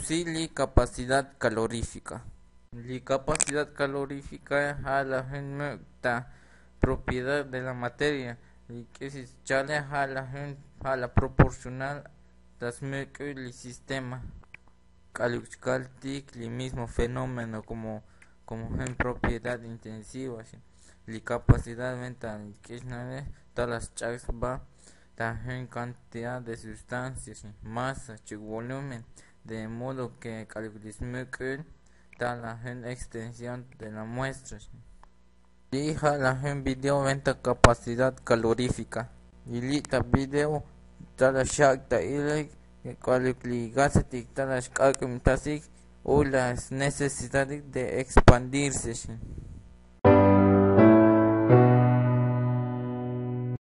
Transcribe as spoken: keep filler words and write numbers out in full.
Introducir la capacidad calorífica. La capacidad calorífica es a la gente propiedad de la materia y que se chale a la gente a la proporcional das el sistema calcultic el mismo fenómeno como como en propiedad intensiva así. La capacidad mental que es nada todas las chas va en cantidad de sustancias, masa, volumen, de modo que calculismo que da la extensión de la muestra. Dija la gen video venta capacidad calorífica. Y lita video tala shakta ile calculigase tala shkakum tasik o las necesidades de expandirse.